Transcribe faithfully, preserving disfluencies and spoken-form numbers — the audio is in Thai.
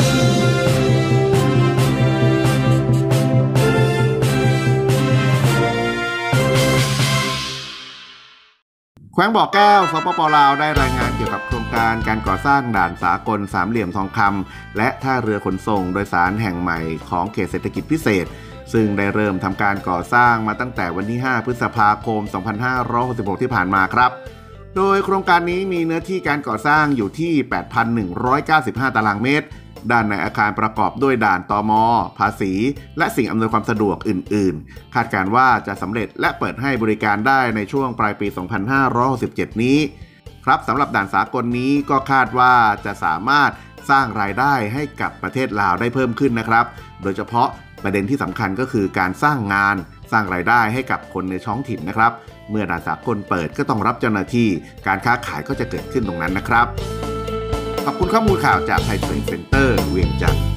แขวงบ่อแก้วสปป.ลาวได้รายงานเกี่ยวกับโครงการการก่อสร้างด่านสากลสามเหลี่ยมทองคำและท่าเรือขนส่งโดยสารแห่งใหม่ของเขตเศรษฐกิจพิเศษซึ่งได้เริ่มทำการก่อสร้างมาตั้งแต่วันที่ห้าพฤษภาคมสองพันห้าร้อยหกสิบหกที่ผ่านมาครับโดยโครงการนี้มีเนื้อที่การก่อสร้างอยู่ที่ แปดพันหนึ่งร้อยเก้าสิบห้า ตารางเมตรด้านในอาคารประกอบด้วยด่านตม.ภาษีและสิ่งอำนวยความสะดวกอื่นๆคาดการณ์ว่าจะสำเร็จและเปิดให้บริการได้ในช่วงปลายปีสองพันห้าร้อยหกสิบเจ็ดนี้ครับสำหรับด่านสากลนี้ก็คาดว่าจะสามารถสร้างรายได้ให้กับประเทศลาวได้เพิ่มขึ้นนะครับโดยเฉพาะประเด็นที่สำคัญก็คือการสร้างงานสร้างรายได้ให้กับคนในท้องถิ่นนะครับเมื่อด่านสากลเปิดก็ต้องรับเจ้าหน้าที่การค้าขายก็จะเกิดขึ้นตรงนั้นนะครับขอบคุณข้อมูลข่าวจากไทยเทรดเซ็นเตอร์เวียงจันทร์